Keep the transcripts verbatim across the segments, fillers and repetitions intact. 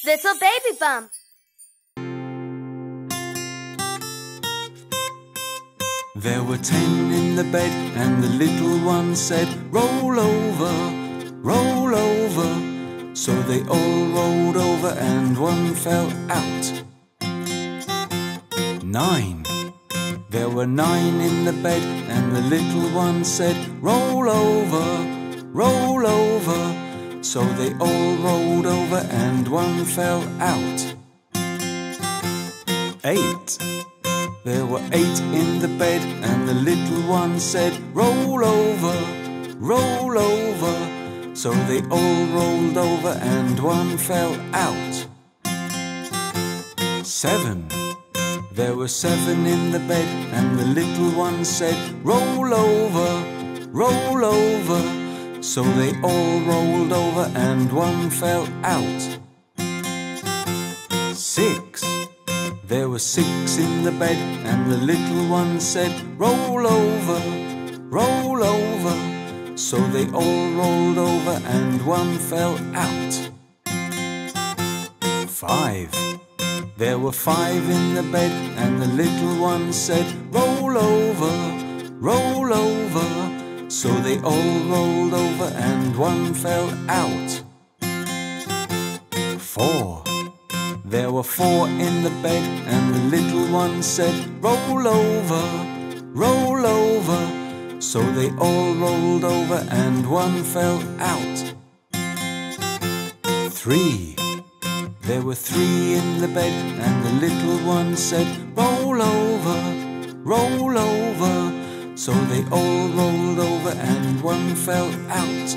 Little baby bump. There were ten in the bed, and the little one said, "Roll over, roll over." So they all rolled over, and one fell out. Nine. There were nine in the bed, and the little one said, "Roll over, roll over." So they all rolled over, and one fell out. Eight. There were eight in the bed, and the little one said, "Roll over, roll over." So they all rolled over, and one fell out. Seven. There were seven in the bed, and the little one said, "Roll over, roll over." So they all rolled over, and one fell out. Six. There were six in the bed, and the little one said, "Roll over, roll over." So they all rolled over, and one fell out. Five. There were five in the bed, and the little one said, "Roll over, roll over." So they all rolled over, and one fell out. Four. There were four in the bed, and the little one said, "Roll over, roll over." So they all rolled over, and one fell out. Three. There were three in the bed, and the little one said, "Roll over, roll over." So they all rolled over, and one fell out.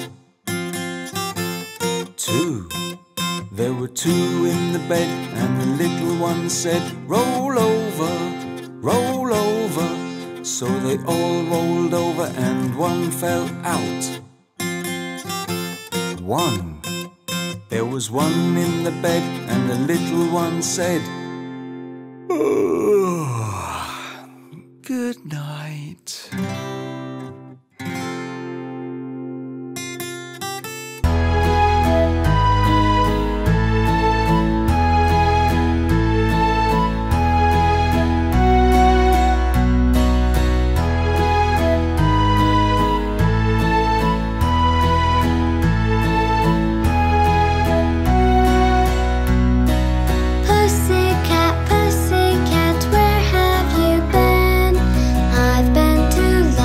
Two. There were two in the bed, and the little one said, "Roll over, roll over." So they all rolled over, and one fell out. One. There was one in the bed, and the little one said, "Oh, good night." Pussycat, pussycat, where have you been? I've been to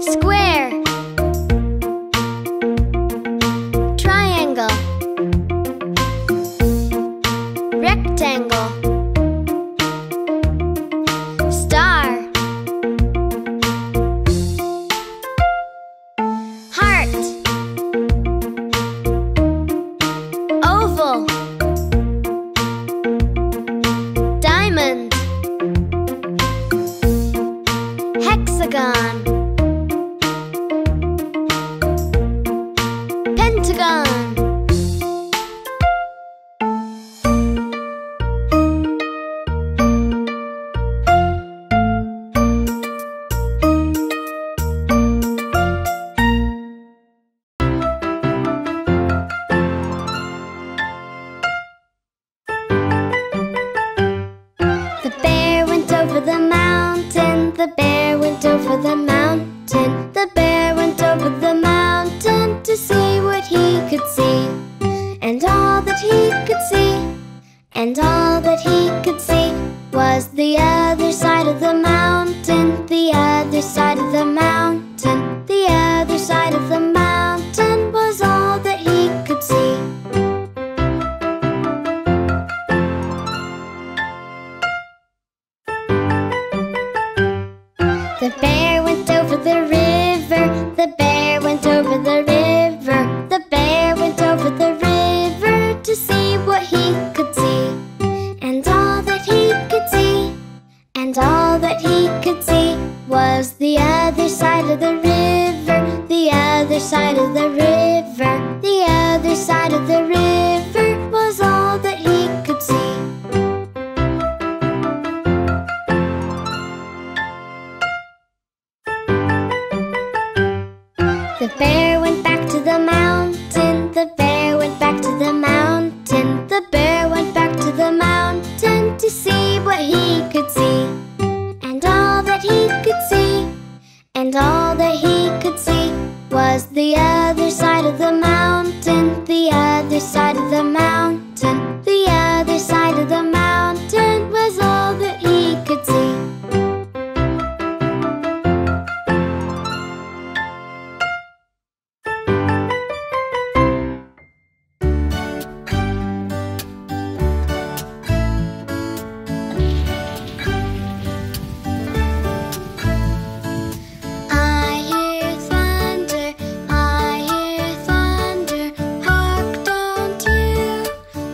Square. Triangle. Rectangle. Star. Heart. Oval. Diamond. Hexagon. Pentagon. The bear went over the mountain. The bear went over the mountain. The bear went over the mountain to see what he could see. And all that he could see, and all that he could see was the other side of the mountain. The other side of the mountain. The other side of the mountain was all that he could see. The bear went over the river. The bear went over the river. The bear went over the river to see what he could see. And all that he could see, and all that he could see was the other side of the river. The other side of the river. The other side of the river was all that he could see. The bear went back to the mountain. The bear went back to the mountain. The bear went back to the mountain to see what he could see. And all that he could see, and all that he could see was the other side of the mountain. The other side of the mountain. The other side of the mountain was all that he could see. I hear thunder, I hear thunder. Hark, don't you?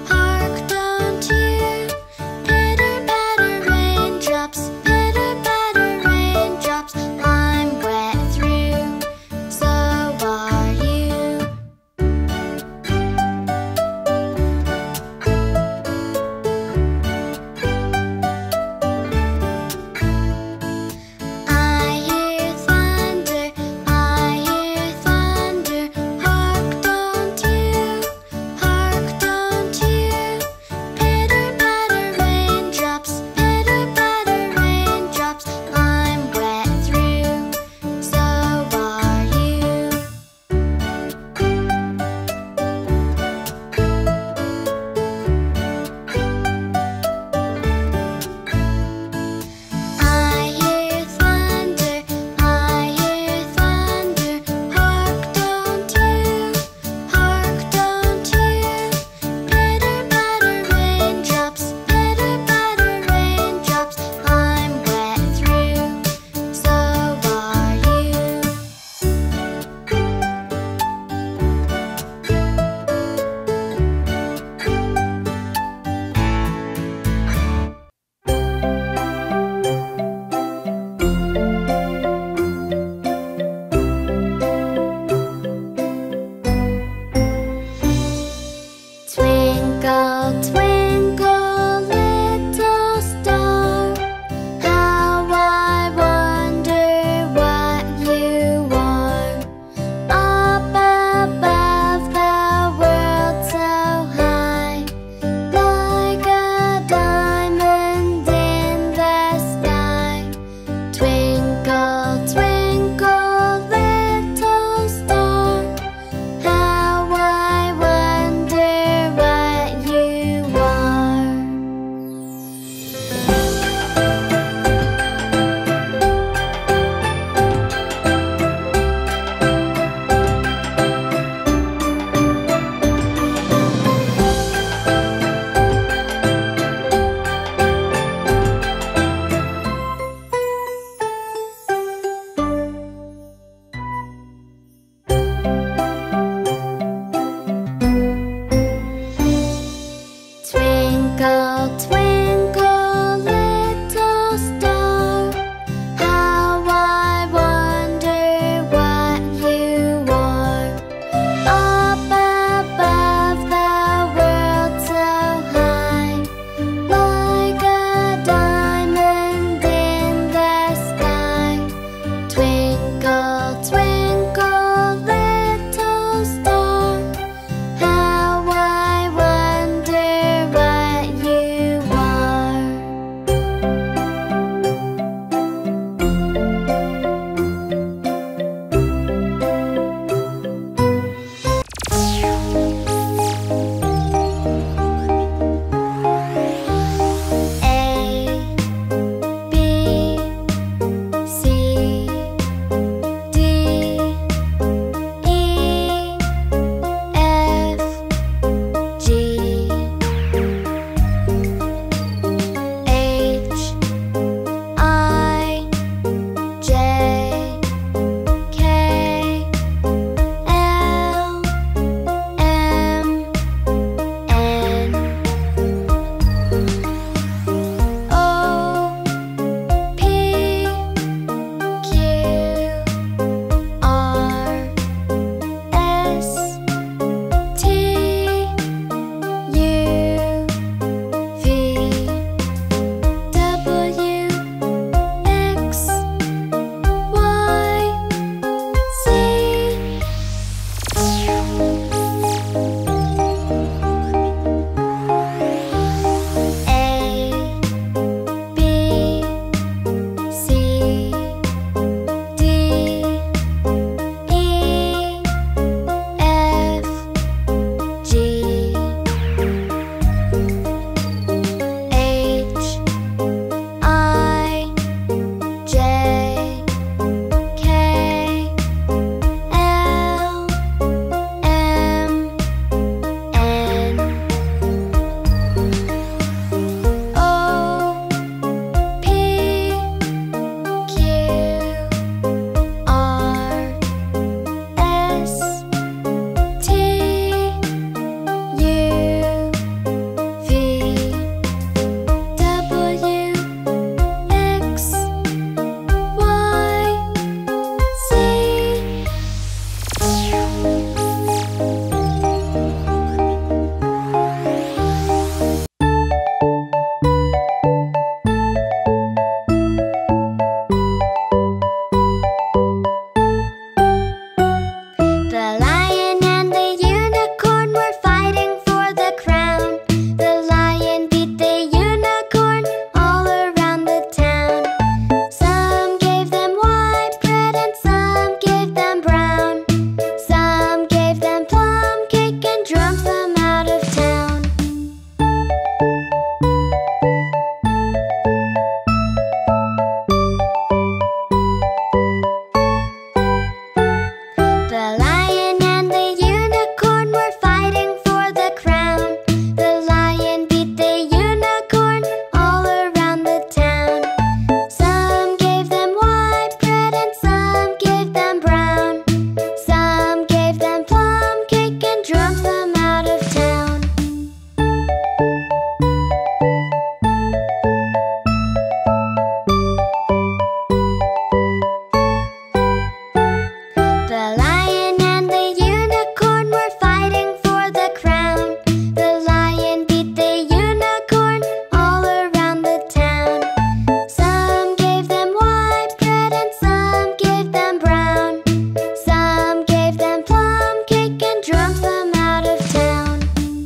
The lion and the unicorn were fighting for the crown. The lion beat the unicorn all around the town. Some gave them white bread and some gave them brown. Some gave them plum cake and drove them out of town.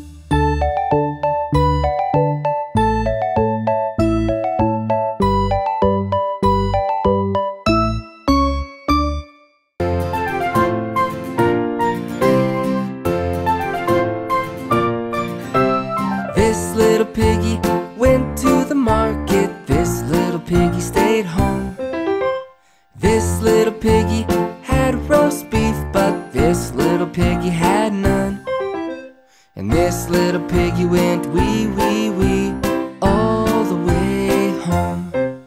This little piggy went to the market. This little piggy stayed home. This little piggy had roast beef, but this little piggy had none. And this little piggy went wee, wee, wee all the way home.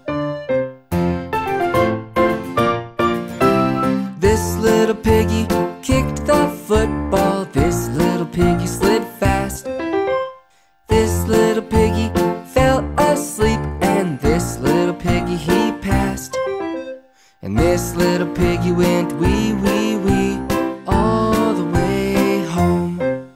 This little piggy kicked the football. This little piggy slid fast. This little piggy fell asleep, and this little piggy he passed. And this little piggy went wee, wee, wee all the way home.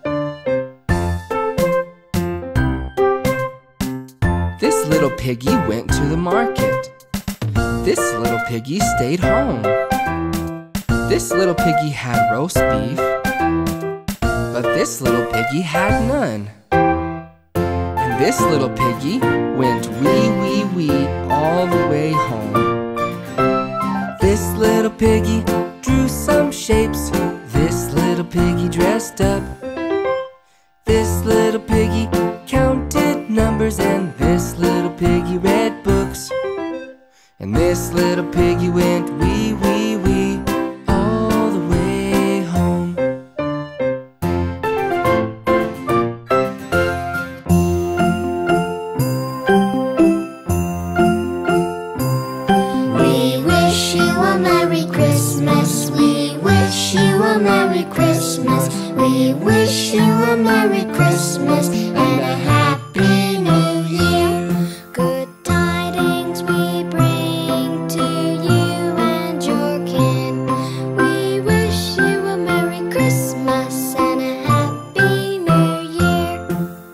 This little piggy went to the market. This little piggy stayed home. This little piggy had roast beef, but this little piggy had none. This little piggy went wee, wee, wee all the way home. This little piggy drew some shapes. This little piggy dressed up. This little piggy counted numbers, and this little piggy read books. And this little piggy went wee, wee, wee all the way home. We wish you a Merry Christmas. We wish you a Merry Christmas. We wish you a Merry Christmas and a Happy New Year. Good tidings we bring to you and your kin. We wish you a Merry Christmas and a Happy New Year.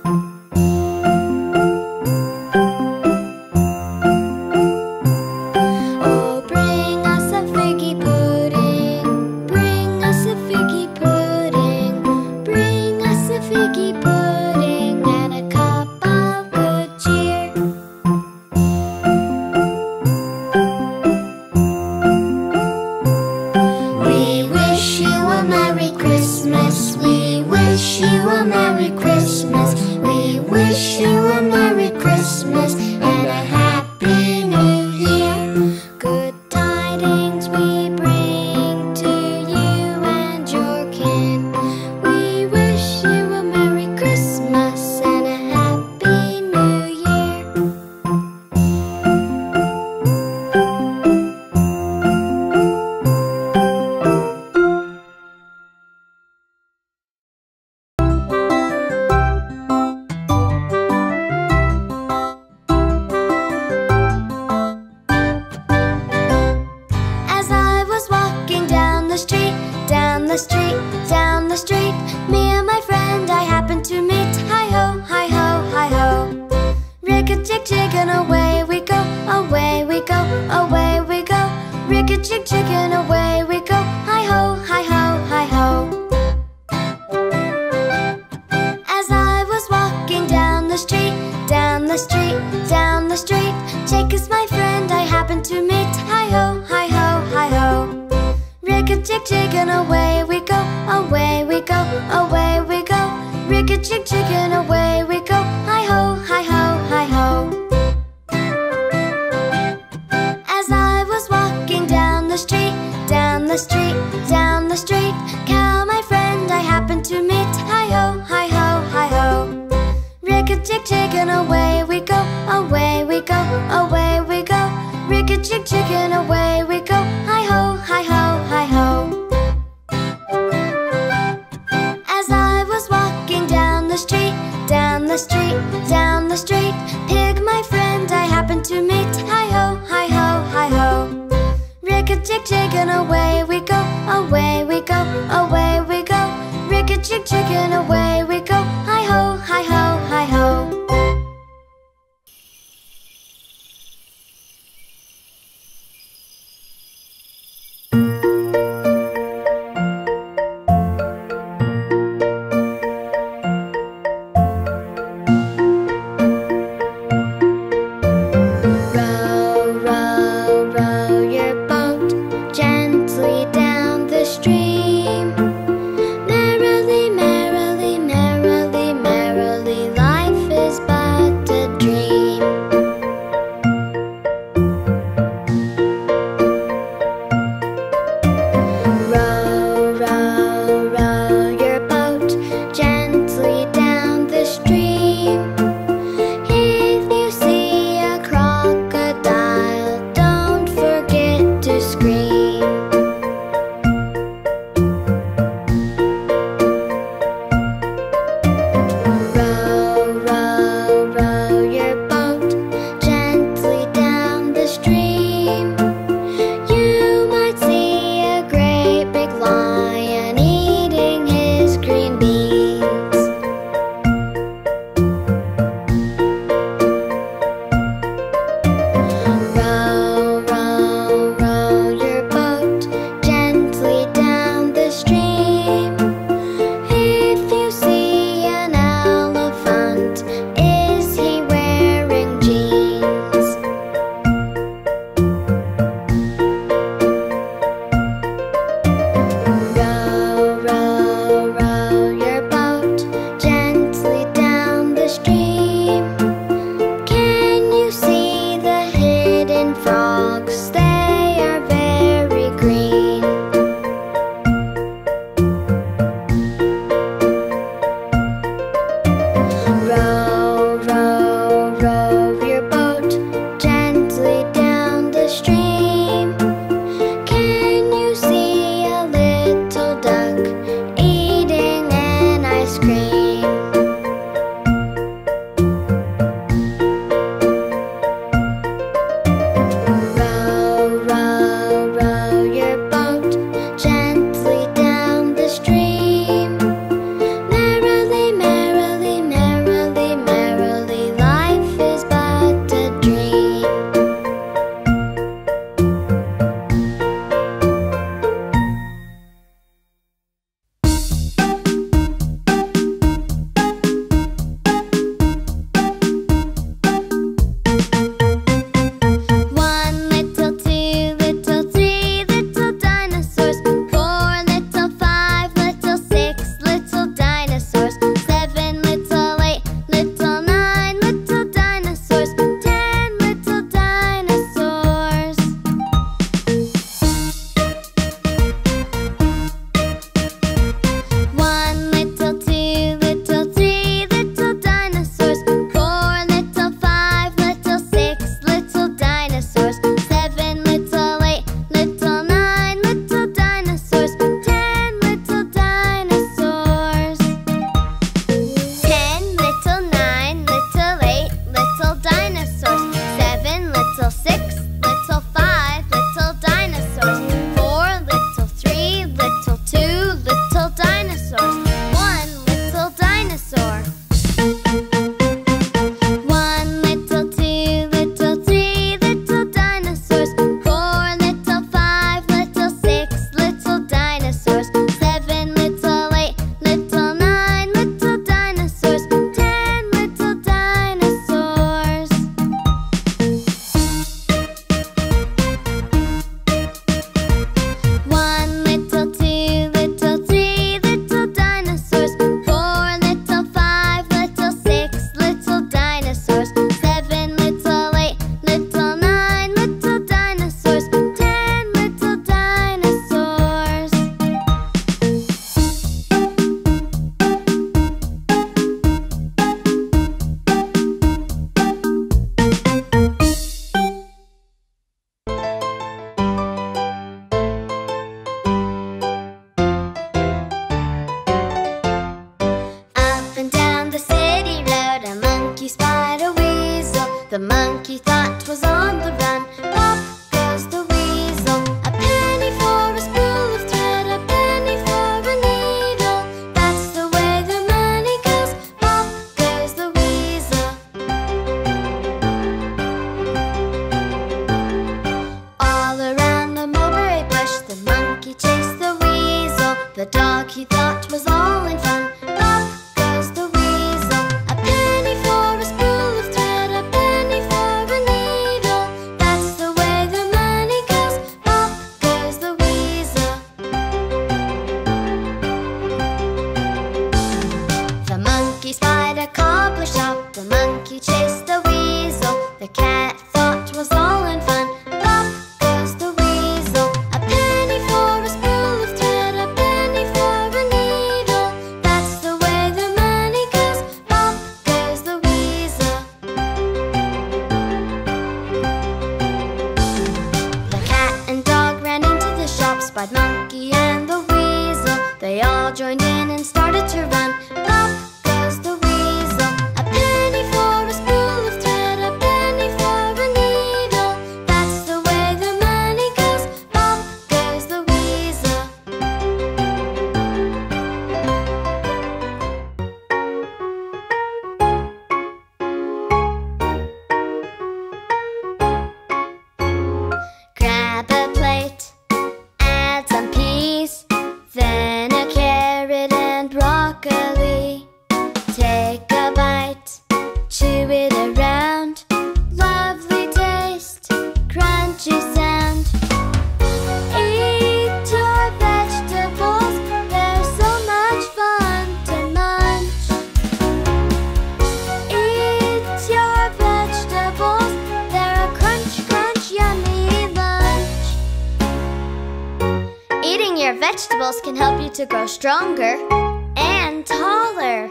Oh, bring us a figgy pudding. Bring us a figgy pudding. Bring us a figgy pudding and a cup of good cheer. We wish you a Merry Christmas. We wish you a Merry Christmas. We wish you a Merry Christmas and a Happy New Year. Good tidings we bring to you and your kin. We wish you a Merry Christmas and a Happy New Year. As I was walking down the street, down the street, down the street, me and my friend I happened to meet. Hi-ho, hi-ho, hi-ho. Rick-a-chick-chick and away we go, away we go, away we go. Rick-a-chick-chick and away we go. Hi-ho, hi-ho, hi-ho. As I was walking down the street, down the street, down the street, Jake is my friend I happened to meet. Hi-ho, hi-ho, hi-ho. Rick-a-chick-chick and away we go, away we go, away we go. Rick-a-chick-chick and away we go. Hi-ho, hi-ho, hi-ho. As I was walking down the street, down the street, down the street, Cal, my friend I happened to meet. Hi-ho, hi-ho, hi-ho. Rick-a-chick-chick and away we go, away we go, away we go. Rick-a-chick-chick and away we go. Hi-ho, hi-ho, hi-ho. As I was walking down the street, down the street, down the street, Pig, my friend I happened to meet. Hi-ho, hi-ho, hi-ho. Rick-a-chick-chick and away we go, away we and away we go. Hi-ho, hi-ho, hi-ho. Row, row, row your boat gently down the stream. Merrily, merrily, chased the weasel, the dog he thought was all in fun. Up goes the weasel, a penny for a spool of thread, a penny for a needle. That's the way the money goes. Up goes the weasel. The monkey spied a cobbler shop, the monkey chased the weasel, the cat thought was all in fun. Up goes the weasel, a penny for a spool of thread, a penny for a needle. That's the way the money goes. Up goes the weasel. The cat and dog ran into the shop, spied monkey and the weasel. They all joined in and started to run. Up goes the weasel, a penny for a spool of thread, a penny for a needle. That's the way the money goes. Up goes the weasel. Grab a plate, add some peas, then a carrot and broccoli. Take a bite, chew it around. Lovely taste, crunchy sound. Eat your vegetables, they're so much fun to munch. Eat your vegetables, they're a crunch, crunch, yummy lunch. Eating your vegetables can help you to grow stronger and taller.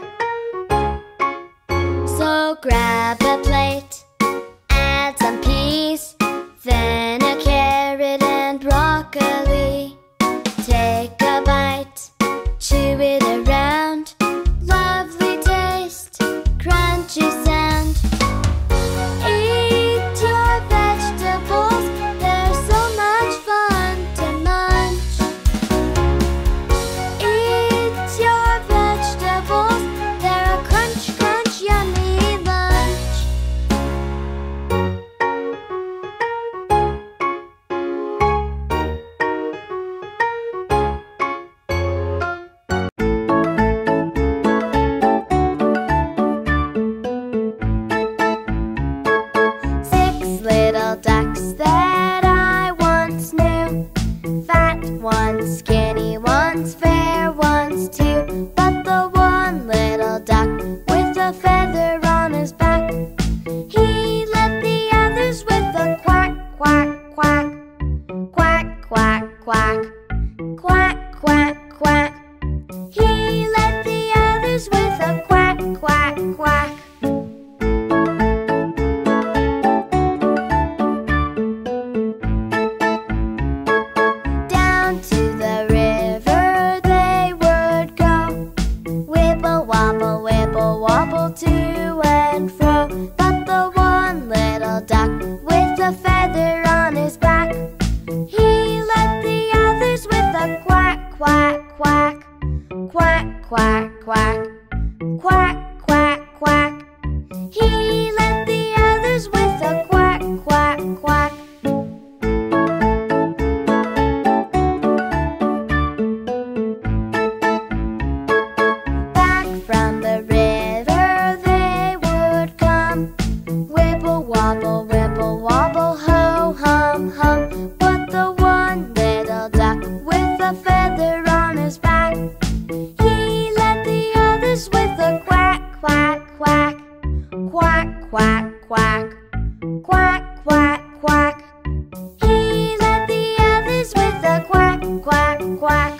So grab a plate, add some peas, then a carrot and broccoli. Take a bite, chew it around. Lovely taste, crunchy sound. Eat your vegetables, they're so much fun to munch. Eat your vegetables, they're a crunch, crunch, yummy lunch. Six little ducks that I once knew, fat ones, skinny ones, fair ones too. But the one little duck with a feather on his back, he led the others with a quack, quack, quack. Quack, quack, quack. Quack, quack, quack. He led the others with a quack, quack, quack. Down to the river they would go, wibble wobble, wibble wobble to and fro. But the one little duck with a feather on his back, he led the others with a quack, quack, quack. Quack, quack, quack. Quack, quack, quack. He led the others with a quack, quack, quack. Back from the river they would come, wibble wobble, wibble wobble, ho hum hum. But the one little duck with a feather on his back, he led the others with a quack, quack, quack. Quack, quack, quack. Quack, quack, quack. He led the others with a quack, quack, quack.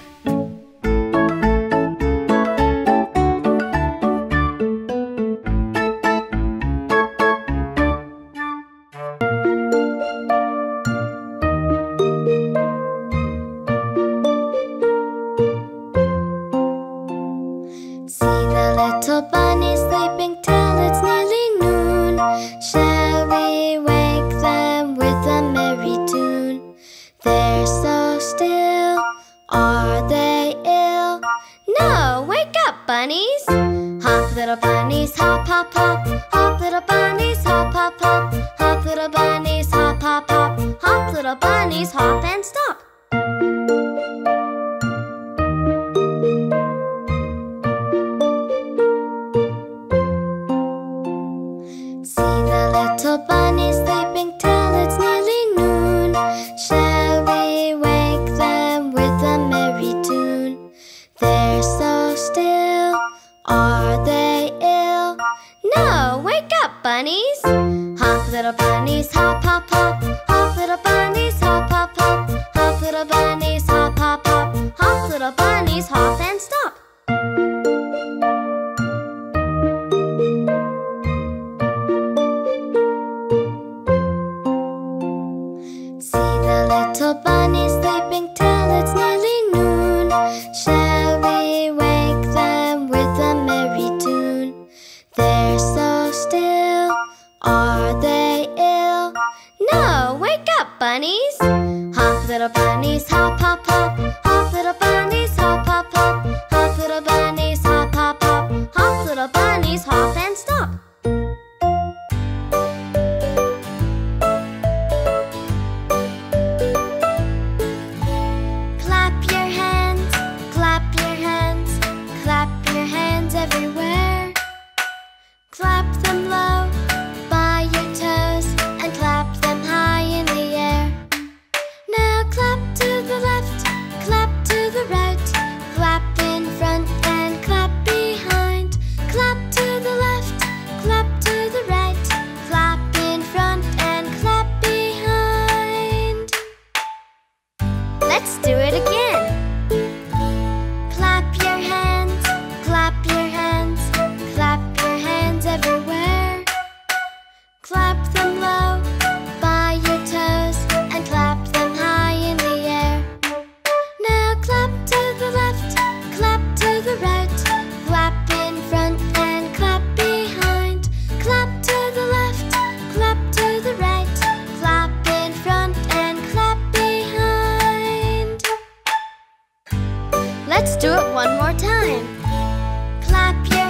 See the little bunny sleeping till it's nearly noon. Shall we wake them with a merry tune? They're so still, are they ill? No, wake up, bunnies! Hop, little bunnies, hop, hop, hop. Hop, little bunnies, hop, hop, hop. Hop, little bunnies, hop, hop, hop. Hop, little bunnies, hop and stop. Let's do it one more time. Clap your